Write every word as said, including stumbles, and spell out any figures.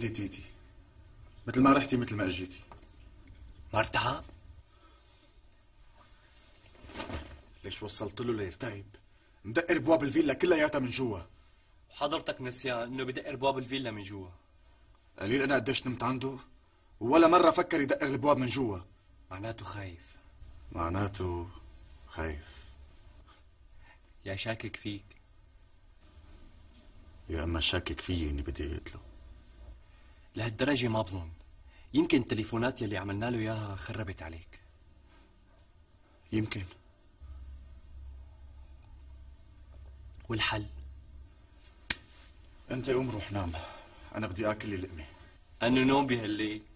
انت تيتي، مثل ما رحتي مثل ما اجيتي. مرتعب؟ ليش وصلت له ليرتعب؟ مدقر بواب الفيلا كلياتها من جوا. وحضرتك نسيان انه بدقر بواب الفيلا من جوا. قليل انا قديش نمت عنده ولا مرة فكر يدقر البواب من جوا. معناته خايف. معناته خايف. يا شاكك فيك يا اما شاكك فيي اني بدي اقتله. لهالدرجة ما بظن. يمكن التليفونات يلي عملنا له اياها خربت عليك. يمكن. والحل؟ انت قوم روح نام، انا بدي اكل لي لقمه. انه نوم بهالليل؟